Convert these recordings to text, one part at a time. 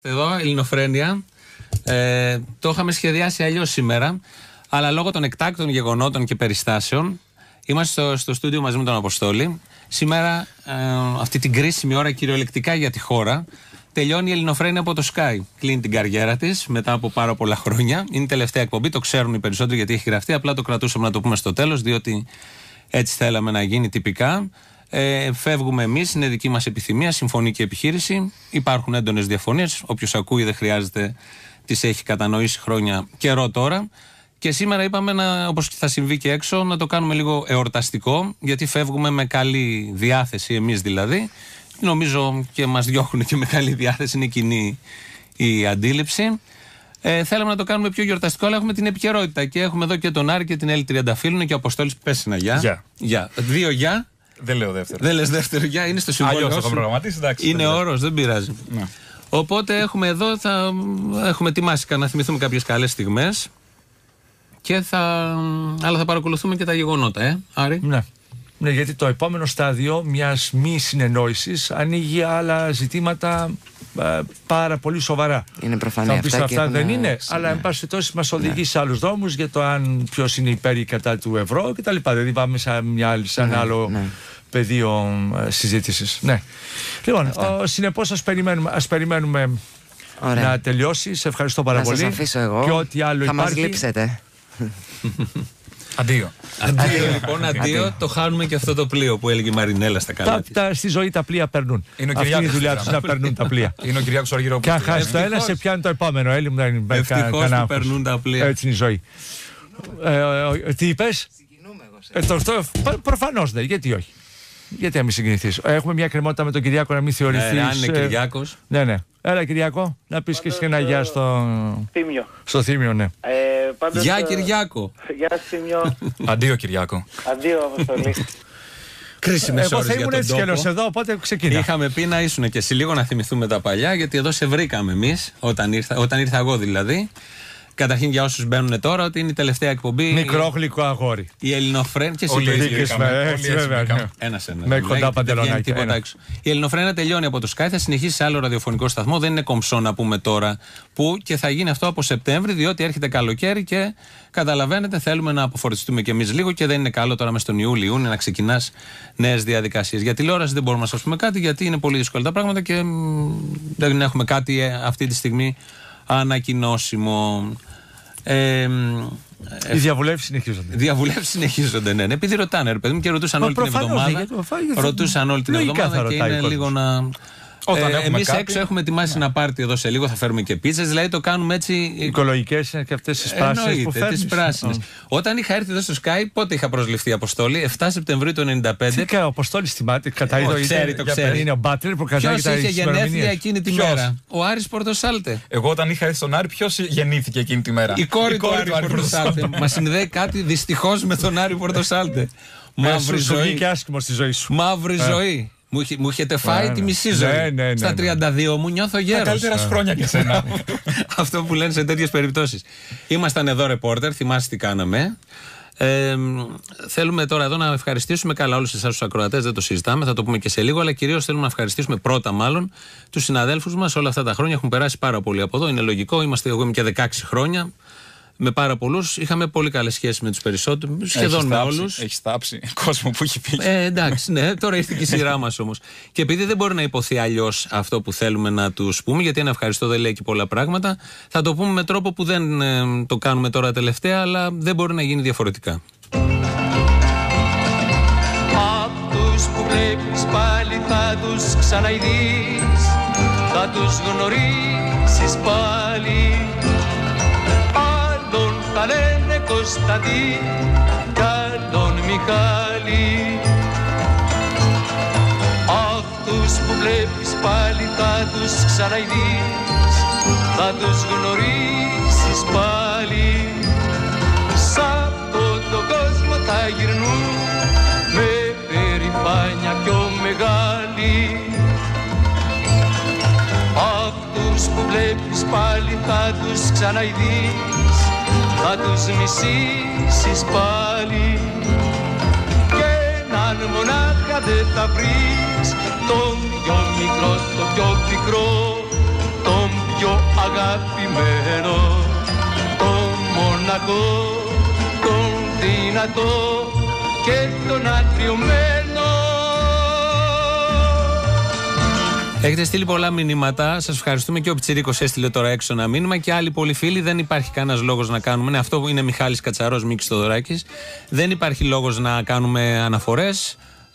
Εδώ, Ελληνοφρένεια. Το είχαμε σχεδιάσει αλλιώς σήμερα, αλλά λόγω των εκτάκτων γεγονότων και περιστάσεων είμαστε στο στούντιο μαζί με τον Αποστόλη. Σήμερα, αυτή την κρίσιμη ώρα κυριολεκτικά για τη χώρα, τελειώνει η Ελληνοφρένεια από το Sky. Κλείνει την καριέρα της μετά από πάρα πολλά χρόνια. Είναι η τελευταία εκπομπή, το ξέρουν οι περισσότεροι γιατί έχει γραφτεί. Απλά το κρατούσαμε να το πούμε στο τέλος, διότι έτσι θέλαμε να γίνει τυπικά. Φεύγουμε εμείς, είναι δική μας επιθυμία, συμφωνεί και η επιχείρηση. Υπάρχουν έντονες διαφωνίες. Όποιος ακούει δεν χρειάζεται, τις έχει κατανοήσει χρόνια καιρό τώρα. Και σήμερα είπαμε, όπως θα συμβεί και έξω, να το κάνουμε λίγο εορταστικό, γιατί φεύγουμε με καλή διάθεση, εμείς δηλαδή. Νομίζω και μας διώχνουν και με καλή διάθεση, είναι κοινή η αντίληψη. Θέλαμε να το κάνουμε πιο γιορταστικό, αλλά έχουμε την επικαιρότητα. Και έχουμε εδώ και τον Άρη και την Έλλη Τριανταφύλλου και ο Αποστόλης. Πες ένα γεια. Γεια. Δύο γεια. Δεν λέω δεύτερο. Δεν λες δεύτερο γεια, είναι στο συμβόλαιο. Αλλιώς το έχω προγραμματίσει, εντάξει. Είναι όρος, δεν πειράζει. Ναι. Οπότε έχουμε εδώ, έχουμε ετοιμάσει να θυμηθούμε κάποιες καλές στιγμές. Αλλά θα παρακολουθούμε και τα γεγονότα, Άρη. Ναι. Ναι, γιατί το επόμενο στάδιο μιας μη συνεννόησης ανοίγει άλλα ζητήματα πάρα πολύ σοβαρά. Είναι προφανές αυτά δεν είναι, αλλά εν πάση περιπτώσει μας οδηγεί σε άλλους δρόμους για το αν ποιος είναι υπέρ ή κατά του ευρώ κτλ. Δηλαδή πάμε σε ένα άλλο πεδίο συζήτησης. Ναι. Λοιπόν, συνεπώς ας περιμένουμε να τελειώσει. Σε ευχαριστώ πάρα πολύ. Να σας αφήσω εγώ. Και ό,τι άλλο θα υπάρχει. μας λείψετε. Αντίο. Λοιπόν, αντίο. Το χάνουμε και αυτό το πλοίο που έλεγε η Μαρινέλα στα καλά. Στη ζωή τα πλοία περνούν. Αυτή είναι η δουλειά τους, να περνούν τα πλοία. Είναι ο Κυριάκος Αργυρόπουλος. Και αν χάσει το ένα, σε πιάνει το επόμενο. Έλλη μου δεν υπάρχει ευτυχώς που περνούν τα πλοία. Έτσι είναι η ζωή. Τι είπες? Προφανώς δεν. Γιατί όχι? Γιατί να μην συγκινηθείς? Έχουμε μια κρεμότητα με τον Κυριάκο, να μην θεωρηθείς. Αν είναι Κυριάκος. Ναι. Έλα, Κυριάκο, να πεις και εσύ ένα γεια στο Θήμιο. Στο Θήμιο, ναι. Γεια, Κυριάκο. Γεια, Θήμιο. Αντίο, Κυριάκο. Αντίο, Αποστολή. Κρίσιμες ώρες θα για ήμουν τον έτσι κι τόπο. εδώ, οπότε ξεκινά. Είχαμε πει να ήσουν και εσύ λίγο να θυμηθούμε τα παλιά, γιατί εδώ σε βρήκαμε εμείς, όταν ήρθα εγώ δηλαδή. Καταρχήν για όσους μπαίνουν τώρα, ότι είναι η τελευταία εκπομπή. Μικρό γλυκό αγόρι. Η Ελληνοφρένεια. Και όλοι εσύ έτσι βέβαια. Ένα. Με κοντά παντελονάκια. Η Ελληνοφρένεια τελειώνει από το Sky, θα συνεχίσει σε άλλο ραδιοφωνικό σταθμό. Δεν είναι κομψό να πούμε τώρα που, και θα γίνει αυτό από Σεπτέμβρη, διότι έρχεται καλοκαίρι και καταλαβαίνετε, θέλουμε να αποφορτιστούμε κι εμείς λίγο και δεν είναι καλό τώρα μες τον Ιούλιο-Ιούνιο να ξεκινάς νέες διαδικασίες. Για τηλεόραση δεν μπορούμε να σας πούμε κάτι, γιατί είναι πολύ δύσκολα τα πράγματα και δεν έχουμε κάτι αυτή τη στιγμή ανακοινώσιμο. Οι διαβουλεύσεις συνεχίζονται. Ναι. Επειδή ρωτάνε, ρε παιδί μου, και ρωτούσαν όλη την εβδομάδα. Και είναι λίγο να. Εμείς έξω έχουμε ετοιμάσει ένα πάρτι εδώ σε λίγο, θα φέρουμε και πίτσες. Δηλαδή το κάνουμε έτσι. Οικολογικές είναι και αυτές τις πράσινες που φέρνεις. Τις πράσινες. Όταν είχα έρθει εδώ στο Sky, πότε είχα προσληφθεί, Αποστόλη? 7 Σεπτεμβρίου του 1995. Τι ο Αποστόλης θυμάται, κατά το ξέρει. Είναι ο Μπάτλερ που κατάγει τα είχε γενέθλια εκείνη τη μέρα? Ο Άρης Πορτοσάλτε. Εγώ όταν είχα έρθει στον Άρη, ποιος γεννήθηκε εκείνη τη μέρα? Η κόρη του Άρη Πορτοσάλτε. Μας συνδέει κάτι δυστυχώς με τον Άρη Πορτοσάλτε. Μαύρη ζωή. Και άσχημο στη ζωή σου. Μαύρη ζωή. Μου είχετε φάει τη μισή ζωή. Στα 32 μου νιώθω γέρος. Τα καλύτερα χρόνια και σένα. Αυτό που λένε σε τέτοιες περιπτώσεις. Ήμασταν εδώ ρεπόρτερ, θυμάστε τι κάναμε. Θέλουμε τώρα εδώ να ευχαριστήσουμε καλά όλους εσάς τους ακροατές, δεν το συζητάμε, θα το πούμε και σε λίγο, αλλά κυρίως θέλουμε να ευχαριστήσουμε πρώτα μάλλον τους συναδέλφους μας. Όλα αυτά τα χρόνια έχουν περάσει πάρα πολύ από εδώ, είναι λογικό. Εγώ είμαι και 16 χρόνια. Με πάρα πολλούς. Είχαμε πολύ καλές σχέσεις με τους περισσότερους. Σχεδόν με όλους. Έχει τάψει κόσμο που έχει πει. Εντάξει, ναι, τώρα ήρθε και η σειρά μας όμως. Και επειδή δεν μπορεί να υποθεί αλλιώς αυτό που θέλουμε να τους πούμε, γιατί ένα ευχαριστώ δεν λέει και πολλά πράγματα, θα το πούμε με τρόπο που δεν το κάνουμε τώρα τελευταία, αλλά δεν μπορεί να γίνει διαφορετικά. Αυτούς που βλέπεις πάλι θα τους ξαναειδείς, θα τους γνωρίσεις πάλι. Θα λένε Κωνσταντή κι άλλον Μιχάλη. Αυτούς που βλέπεις πάλι θα τους ξαναειδείς, θα τους γνωρίσεις πάλι. Σ' αυτόν τον κόσμο θα γυρνούν με περηφάνεια πιο μεγάλη. Αυτούς που βλέπεις πάλι θα τους ξαναειδείς, θα τους μισήσεις πάλι. Και έναν μονάχα δεν θα βρεις, τον πιο μικρό, το πιο πικρό, τον αγαπημένο, τον μοναχό, τον δυνατό και τον αγριωμένο. Έχετε στείλει πολλά μηνύματα. Σας ευχαριστούμε. Και ο Πιτσιρίκος έστειλε τώρα έξω ένα μήνυμα. Και άλλοι πολλοί φίλοι. Δεν υπάρχει κανένας λόγος να κάνουμε. Ναι, αυτό είναι Μιχάλης Κατσαρός, Μίκης Θοδωράκης. Δεν υπάρχει λόγος να κάνουμε αναφορές.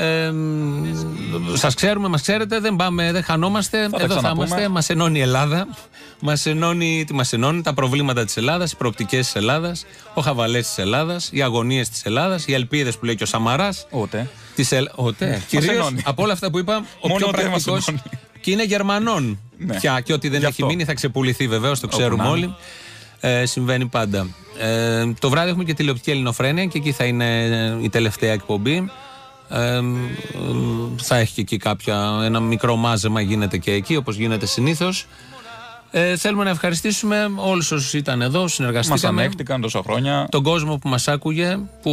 Σας ξέρουμε, μας ξέρετε. Δεν πάμε, δεν χανόμαστε. Εδώ θα είμαστε. Μας ενώνει η Ελλάδα. Μας ενώνει τα προβλήματα της Ελλάδας, οι προοπτικές της Ελλάδας, ο χαβαλές της Ελλάδας, οι αγωνίες της Ελλάδας, οι ελπίδες που λέει και ο Σαμαράς. Ούτε. Κυρίως από όλα αυτά που είπα, ο πιο πρακτικός. Και είναι Γερμανών πια. Και ό,τι δεν έχει μείνει θα ξεπουληθεί βεβαίως, το ξέρουμε όλοι. Συμβαίνει πάντα. Το βράδυ έχουμε και τηλεοπτική Ελληνοφρένεια και εκεί θα είναι η τελευταία εκπομπή. Θα έχει και εκεί ένα μικρό μάζεμα, γίνεται και εκεί όπως γίνεται συνήθως. Θέλουμε να ευχαριστήσουμε όλους όσους ήταν εδώ, συνεργαστήκαμε. Μας ανέχτηκαν τόσα χρόνια. Τον κόσμο που μας άκουγε, που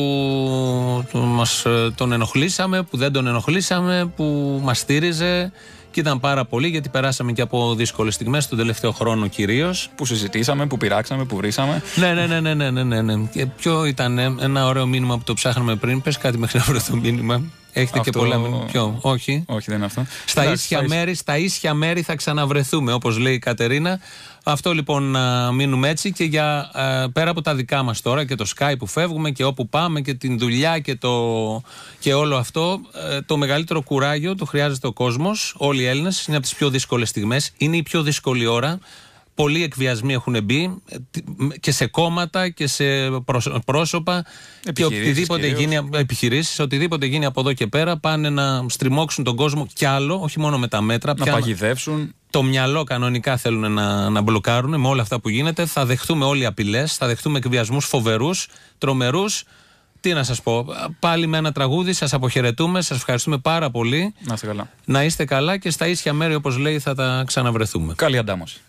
τον ενοχλήσαμε, που δεν τον ενοχλήσαμε, που μας στήριζε. Και ήταν πάρα πολύ, γιατί περάσαμε και από δύσκολες στιγμές τον τελευταίο χρόνο κυρίως. Που συζητήσαμε, που πειράξαμε, που βρήσαμε. Ναι. Και ποιο ήταν ένα ωραίο μήνυμα που το ψάχναμε πριν. Πες κάτι μέχρι να βρω το μήνυμα. Έχετε αυτό... και πολλά μήνυμα. Ποιο, όχι. Όχι, δεν είναι αυτό. Στα ίσια μέρη θα ξαναβρεθούμε, όπως λέει η Κατερίνα. Αυτό λοιπόν να μείνουμε έτσι και για πέρα από τα δικά μας τώρα και το Sky που φεύγουμε και όπου πάμε και την δουλειά και όλο αυτό, το μεγαλύτερο κουράγιο το χρειάζεται ο κόσμος, όλοι οι Έλληνες. Είναι από τις πιο δύσκολες στιγμές, είναι η πιο δύσκολη ώρα. Πολλοί εκβιασμοί έχουν μπει και σε κόμματα και σε πρόσωπα και οτιδήποτε γίνει, επιχειρήσεις, οτιδήποτε γίνει από εδώ και πέρα πάνε να στριμώξουν τον κόσμο κι άλλο, όχι μόνο με τα μέτρα. Να παγιδεύσουν. Το μυαλό κανονικά θέλουν να μπλοκάρουν με όλα αυτά που γίνεται. Θα δεχτούμε όλοι απειλές, θα δεχτούμε εκβιασμούς φοβερούς, τρομερούς. Τι να σας πω, πάλι με ένα τραγούδι σας αποχαιρετούμε, σας ευχαριστούμε πάρα πολύ. Να είστε καλά. Να είστε καλά και στα ίσια μέρη όπως λέει θα τα ξαναβρεθούμε. Καλή αντάμωση.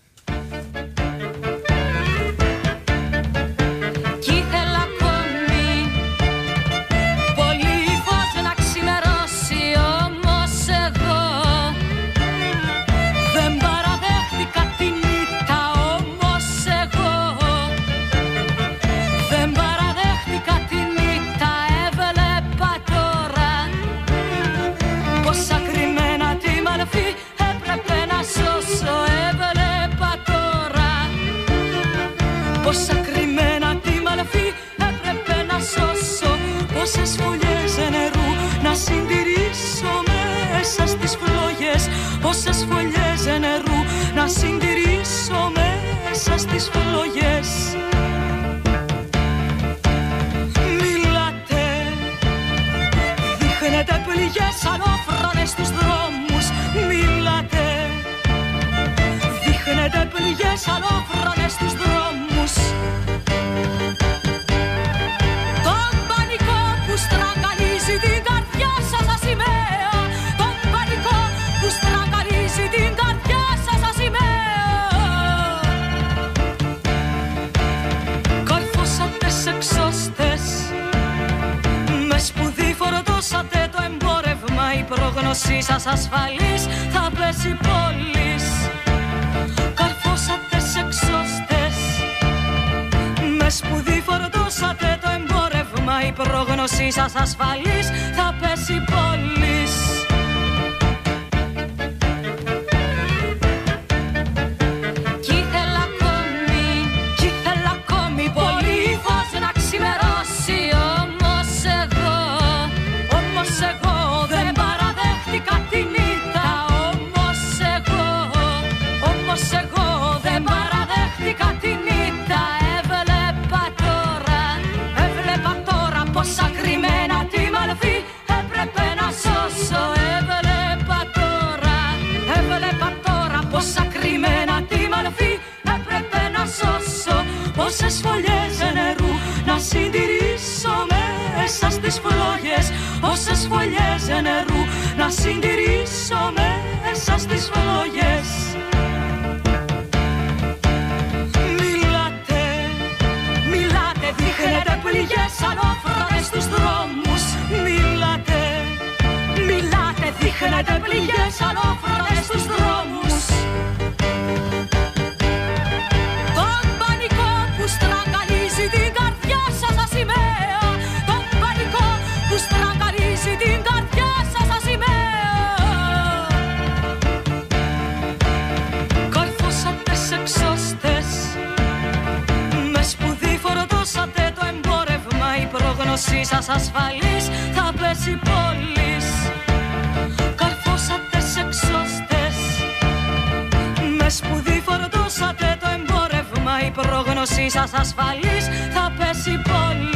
Πόσα κρυμμένα τη μαλαφή έπρεπε να σώσω. Πόσες φωλιές νερού να συντηρήσω μέσα στις φλόγες. Πόσες φωλιές νερού να συντηρήσω μέσα στις φλόγες. Μιλάτε, δείχνετε πληγές ανώφρονες στους δρόμους. Μιλάτε, δείχνετε πληγές ανώφρονες στους δρόμους. Τον πανικό που στραγγαλίζει την καρδιά σας σαν σημαία. Τον πανικό που στραγγαλίζει την καρδιά σας σαν σημαία. Καρφώσατε σε εξώστες, με σπουδή φορτώσατε το εμπόρευμα. Η πρόγνωσή σας ασφαλής θα πέσει πόλης. Καρφώσατε σε εξώστες, με σπουδή φορτώσατε το εμπόρευμα. Η πρόγνωσή σας ασφαλής θα πέσει πόλης. Κι ήθελα ακόμη πολύ φως να ξημερώσει. Όμως εγώ δεν παραδέχτηκα την ήττα. Όμως εγώ δεν παραδέχτηκα την ήττα. Έβλεπα τώρα πόσα κρυμμένα τη μαλφή έπρεπε να σώσω. Έβλεπα τώρα πόσα κρυμμένα τη μαλφή έπρεπε να σώσω. Πόσες φωλιές νερού να συντηρήσω μέσα στις φλόγες. Πόσες φωλιές νερού να συντηρήσω μέσα στις φλόγες. Μιλάτε, δείχνετε πληγές ανώφρονες στους δρόμους. Μιλάτε, δείχνετε πληγές ανώφρονες στους δρόμους. σας ασφαλής, θα πέσει η πόλης. Καρφώσατε σε εξώστες, με σπουδή φορτώσατε το εμπόρευμα, η πρόγνωσή σας ασφαλής, θα πέσει η πόλη.